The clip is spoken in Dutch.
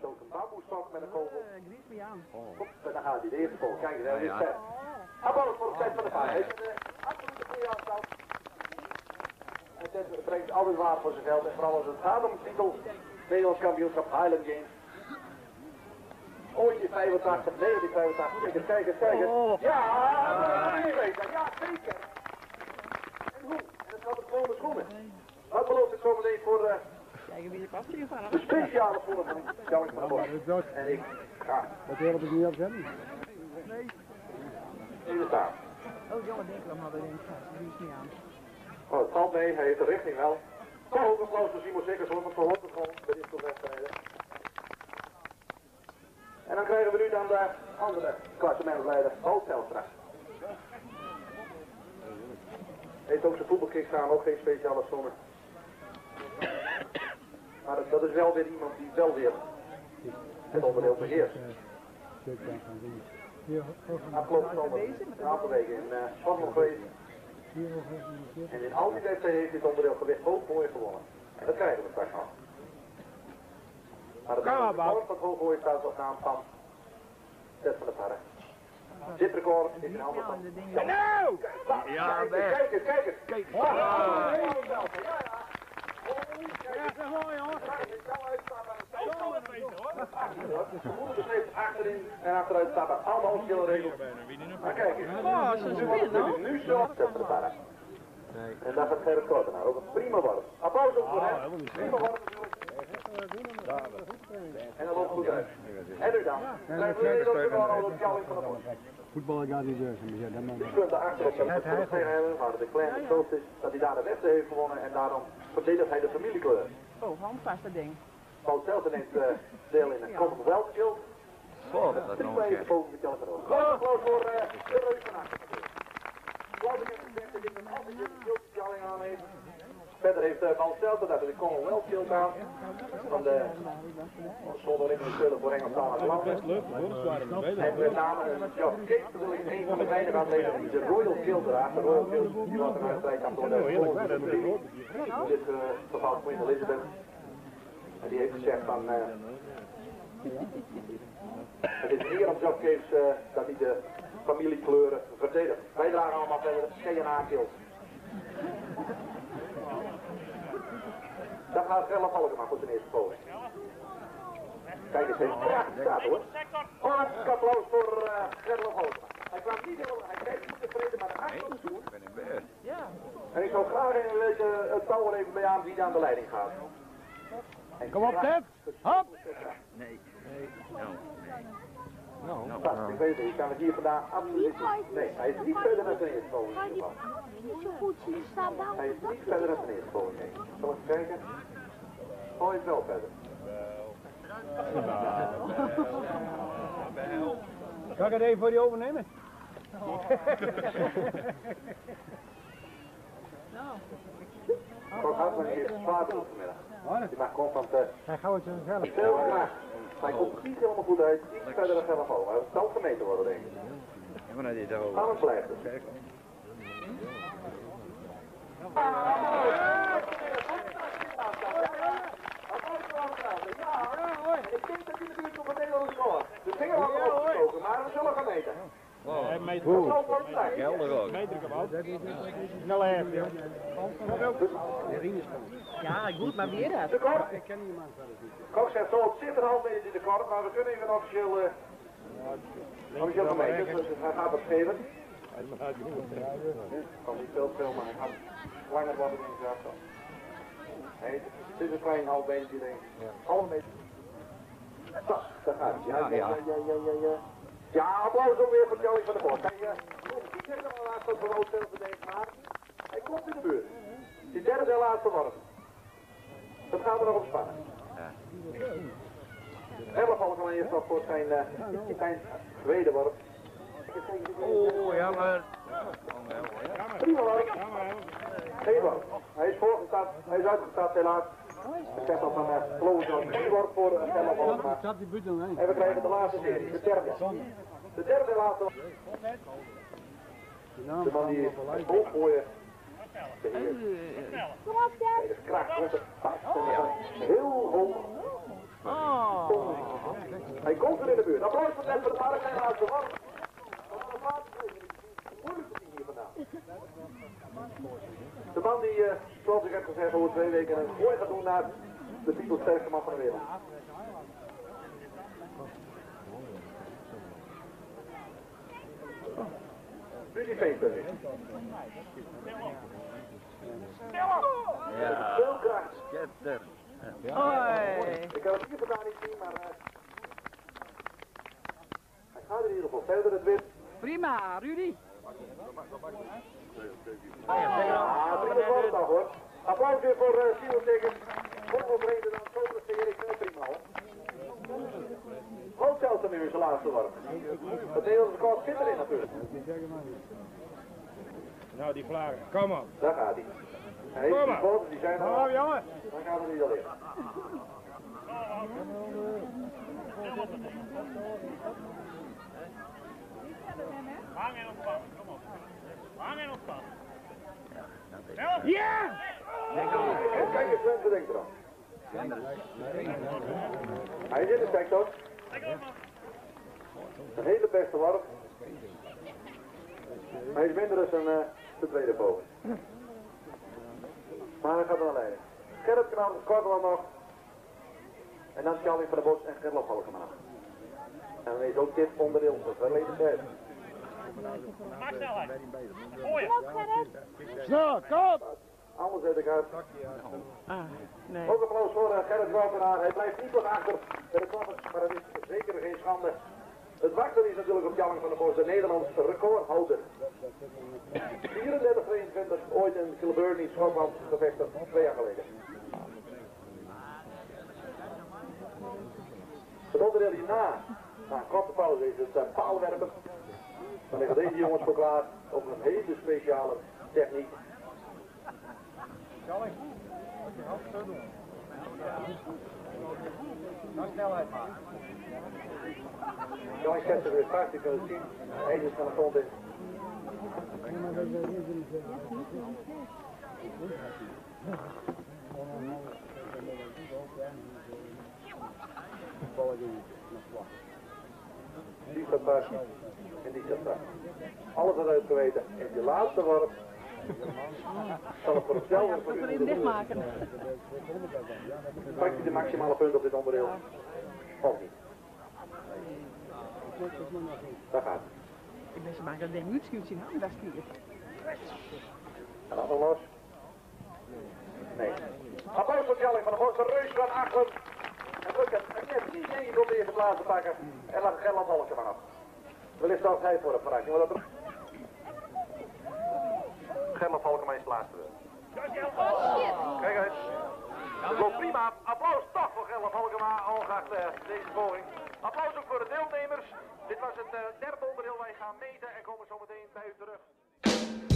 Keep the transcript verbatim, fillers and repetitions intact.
ook een bamboestok met een kogel. Gries me aan. Kom, dan gaat hij de eerste kogel. Kijk, daar is het. Applaus voor de tijd van de vaart. Hij is een absolute goede aanstand. En Tess brengt altijd waar voor zijn geld. En vooral als het gaat om de titel Nederlands kampioenschap Highland Games. Ooit in vijfentachtig, negentien vijfentachtig. Kijk eens, kijk eens, kijk eens. Ja, ja, zeker. En hoe? En het gaat op gewone schoenen. Wat belooft het zometeen voor uh, Kijken wie de kast hier van. de speciale schoenen van Jalling van der Bos. En ik ga. Dat helpt het niet op zijn. Nee. Even staan. Oh jongen, denk ik hem hadden in het Gries me aan. Oh, het valt mee, hij heeft de richting wel. Toch ook een applaus voor Simon Sikkers, want we hoort het gewoon bij dit soort wedstrijden. En dan krijgen we nu dan de andere klassementsleider, Paul Telstra. Heeft ook zijn voetbalkick staan, ook geen speciale schoenen. Maar dat, dat is wel weer iemand die wel weer het onderdeel beheerst. Afgelopen zomer, een aantal weken in uh, Schotland geweest. En in al die wedstrijden heeft dit onderdeel gewicht hooggooi gewonnen. En dat krijgen we straks nog. Maar het record van hooggooi staat op naam van Tess van der Parre. Dit record is in handen van... Nou! Ja, kijk eens, kijk eens! Kijk eens! Ja, ja! Ja, zeg mooi hoor. De moeder beschreef achterin en achteruit staan er allemaal verschillende regels. Maar kijk eens. Oh, zo spin hoor. Nu zo. Tess van der Parre. En daar gaat Gerrit Kortenaar, ook een prima worp. Applaus ook voor hem. Prima worp natuurlijk. En dat loopt goed uit. En nu dan? Krijgen we weer dat we gewoon al de Jalling van der Bos. Voetballen gaat niet dus. Die punt daarachter op zijn voet tegen hebben, maar de kleine troost is dat hij daar de wedstrijd heeft gewonnen en daarom verdedigt hij de familiekleur. Oh, handvast dat ding. Paul Telstra neemt uh, deel in een Commonwealth Shield. Zo, dat is Drie nog plekken een boven de Jalling van der Bos. Groot applaus voor uh, de reus van achter. Geloof ik heb gezegd dat dit een altijd een Jalling aan heeft. Verder heeft uh, Paul Telstra daar de Commonwealth Shield aan. Van de zonder in de spelen voor Engelstalige landen. En met name Josh Case, wil ik een van de weinige atleten die de Royal Shield draagt. De Royal Shield die wordt een uitstrijd aan door de volgende familie. In dit uh, geval Queen Elizabeth. En die heeft gezegd van... Uh, het is hier op Josh Case uh, dat hij de familiekleuren verdedigt. Wij dragen allemaal verder C N A-kilt. Dan gaat Gerlof Halkema voor zijn eerste poging. Kijk eens even. Ja, staat hoor. Hartstikke applaus voor uh, Gerlof Halkema. Hij kwam niet heel, hij kijkt niet tevreden, maar de achterhoede doen. Ja. En ik zou graag even weten, het touw er even bij aan wie aan de leiding gaat. En Kom op, Ted! Hop! Nee. Nee. Nou. Nou, Nou, vast, ik weet het, ik kan het hier vandaag absoluut niet. Nee, hij is niet verder dan zijn eerste poging. Ga je niet, niet zo goed zien staan dan? Hij is niet verder dan zijn eerste poging. Nee. Zal ik even kijken? Oh, hij is wel verder. kan ik het even voor je overnemen? Nou. Kort Hartman heeft zwaar beroep vanmiddag. Die maakt constant uh, Hij gaat het zelf. veel graag. Hij komt niet helemaal goed uit, iets verder dan Gerlof Halkema. Hij zal gemeten worden, denk ik. Ja, maar dat is toch ook. Alles blijft dus. Ik denk dat hij natuurlijk nog een Nederlandse score. De vinger had er opgestoken, maar we zullen gaan meten. Hij meet Dat zal wel zijn. Gelder ook. meter hem ook. Snel even, joh. Ja, goed, maar weer dat. De kort. Ik ken niemand verder niet. Kok zegt zo, het zit een half meter in de kort, maar we kunnen even officieel, uh, officieel gemeten, dus hij gaat het geven. Het kan niet veel veel, maar hij gaat langer worden dan ik dacht. Nee, het is een klein half meter, denk ik. Half meter. Zo, daar gaat het. Ja, ja, ja, ja, ja, ja. Ja, applaus ook weer voor Jalling van der Bos. Hij uh, komt niet helemaal de laatste van Rood veel verdedigd, maar hij komt in de buurt. De derde en laatste worp. Dat gaat er nog op spannen. Gerlof Halkema eerst nog voor zijn, uh, zijn tweede worp. Oh, jammer. Prima worp. Geen worp. Hij is voorgestaat, hij is uitgestaat helaas. Ik zeg dat van uh, geloof ik drie worp voor uh, Gerlof Halkema. Zat die buurt omheen. En we krijgen de laatste serie, de derde. De derde en laatste. De man die het hoog gooien. Kom op, Ted! Nee, de kracht komt het vast. En heel hoog. Oh. Hij komt er in de buurt. Applaus voor net voor de markt en uit de man. Moeilijkste team hier vandaan. De man die, uh, zoals ik heb gezegd, over twee weken een gooi gaat doen naar de titel sterkste man van de wereld. Rudy Veenpunt. Ja. Veel kracht. Sketter. Hoi. Ik kan het hier vandaan niet zien, maar uh, hij gaat in ieder geval verder. Het wint. Prima, Rudy. Ah, prima voorbeeld hoor. Applaus weer voor uh, Simon Diggers. Ongevreden dan zo presteer ik heel prima hoor. Hoofdzelfde nu in zijn laatste worp. Het Nederlandse kort zit erin natuurlijk. Nou, die vlagen. Kom op. Daar gaat hij. Hij heeft die foto's, die zijn er Kom al. op, jongen. Dan gaat het niet al in. Hang en ontspan. Kom op. Hang en ontspan. Ja! En kijk eens, Sven, denkt eraan. Hij is in de sector. Een hele beste worp. Hij is minder dan zijn uh, de tweede boven. Maar hij gaat er wel leiden. Gerrit Knal, Kortland nog. En dan Calvin van der Bos en Gerlof Halkema. En dan is ook dit onderdeel van verleden tijd. Maak snelheid. Kom op, Gerrit. Snel, kom! Anders zet ik uit. Ah, nee. Ook applaus voor uh, Gerrit Kwaltenaar. Hij blijft niet wat achter bij de klappers, maar het is zeker geen schande. Het wachten is natuurlijk op Jalling van der Bos, de Nederlandse recordhouder. vierendertig tweeëntwintig, ooit in Kilburn, Schotland, gevestigd, twee jaar geleden. Het onderdeel hierna, na een korte pauze, is het uh, paalwerpen. Dan liggen deze jongens voor klaar op een hele speciale techniek. Jalling, als je hand zo doen. Nou snelheid maken. Jalling zet er weer vast, je kunt het zien. Hij is van de grond in. Die staat vast en die staat vast. Alles eruit geweten. En die laatste worp zal het voor hetzelfde voor Dat we u hem dichtmaken. Pakt hij de maximale punt op dit onderdeel? Of niet? Daar gaat het. Ik ben ze maken dat ding niet schuwt zien hangen, dat is hier. En dan nog los. Nee. Applaus voor Jalling van der Bos, de reus van achter. En druk het. En net niet één om de eerste plaats te pakken. En laat Gerland Halkema af. Wellicht zelfs hij voor de verrassing. Maar dat Gerland Halkema is de laatste. Kijk uit. Het loopt prima. Applaus toch voor Gerland Halkema, ongeacht uh, deze poging. Applaus ook voor de deelnemers. Dit was het uh, derde onderdeel. Wij gaan meten en komen zo meteen bij u terug.